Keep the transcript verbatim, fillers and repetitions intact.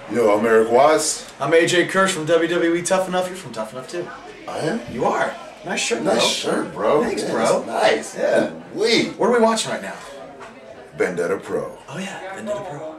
Yo, I'm Eric Watts. I'm A J Kirsch from W W E Tough Enough. You're from Tough Enough too. I am? You are. Nice shirt, bro. Nice shirt, bro. Thanks, yeah, bro. Nice. Yeah. We. What are we watching right now? Vendetta Pro. Oh yeah, Vendetta Pro.